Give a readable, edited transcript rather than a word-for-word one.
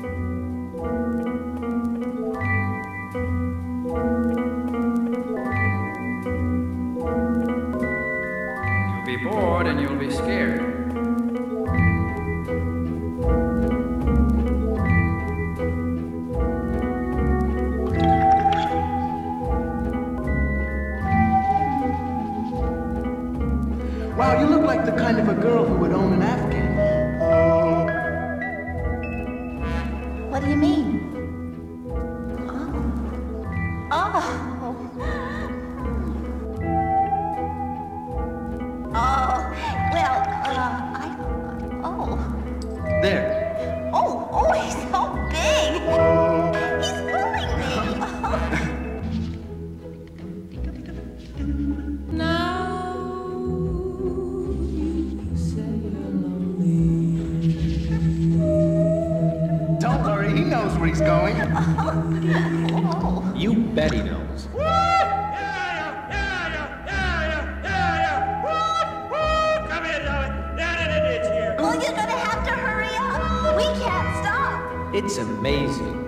You'll be bored and you'll be scared. Wow, you look like the kind of a girl who would own an Afghan. What do you mean? Oh. There. Oh, he's so big. He's pulling me. Now you say you're lonely. Don't worry, he knows where he's going. You bet he knows. Well, you're gonna have to hurry up. We can't stop. It's amazing.